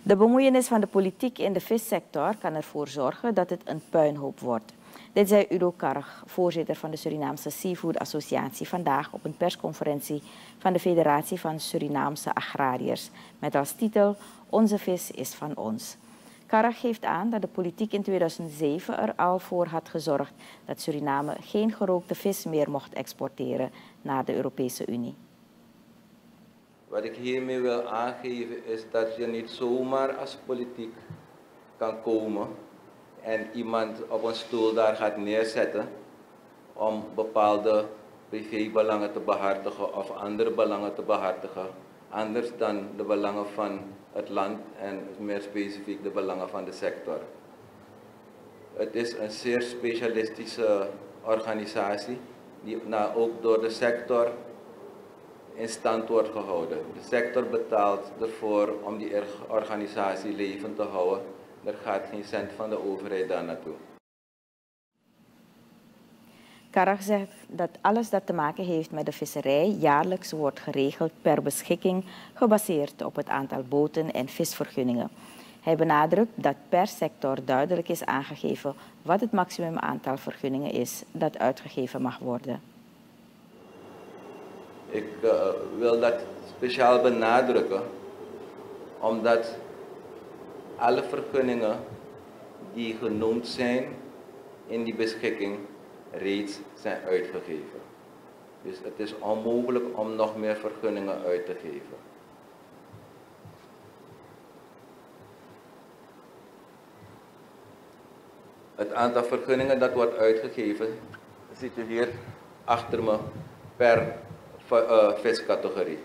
De bemoeienis van de politiek in de vissector kan ervoor zorgen dat het een puinhoop wordt. Dit zei Udo Karg, voorzitter van de Surinaamse Seafood Associatie, vandaag op een persconferentie van de Federatie van Surinaamse Agrariërs met als titel Onze vis is van ons. Karg geeft aan dat de politiek in 2007 er al voor had gezorgd dat Suriname geen gerookte vis meer mocht exporteren naar de Europese Unie. Wat ik hiermee wil aangeven is dat je niet zomaar als politiek kan komen en iemand op een stoel daar gaat neerzetten om bepaalde privébelangen te behartigen of andere belangen te behartigen, anders dan de belangen van het land en meer specifiek de belangen van de sector. Het is een zeer specialistische organisatie die ook door de sector in stand wordt gehouden. De sector betaalt ervoor om die organisatie levend te houden. Er gaat geen cent van de overheid daar naartoe. Karg zegt dat alles dat te maken heeft met de visserij jaarlijks wordt geregeld per beschikking, gebaseerd op het aantal boten en visvergunningen. Hij benadrukt dat per sector duidelijk is aangegeven wat het maximum aantal vergunningen is dat uitgegeven mag worden. Ik wil dat speciaal benadrukken, omdat alle vergunningen die genoemd zijn in die beschikking reeds zijn uitgegeven. Dus het is onmogelijk om nog meer vergunningen uit te geven. Het aantal vergunningen dat wordt uitgegeven, ziet u hier achter me per viscategorie.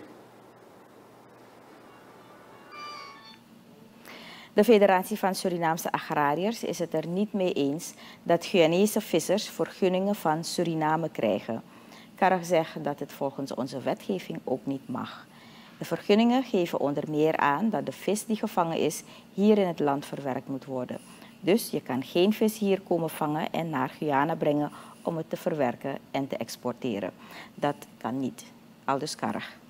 De Federatie van Surinaamse Agrariërs is het er niet mee eens dat Guyanese vissers vergunningen van Suriname krijgen. Karg zegt dat het volgens onze wetgeving ook niet mag. De vergunningen geven onder meer aan dat de vis die gevangen is hier in het land verwerkt moet worden. Dus je kan geen vis hier komen vangen en naar Guyana brengen om het te verwerken en te exporteren. Dat kan niet. Aldus Karg.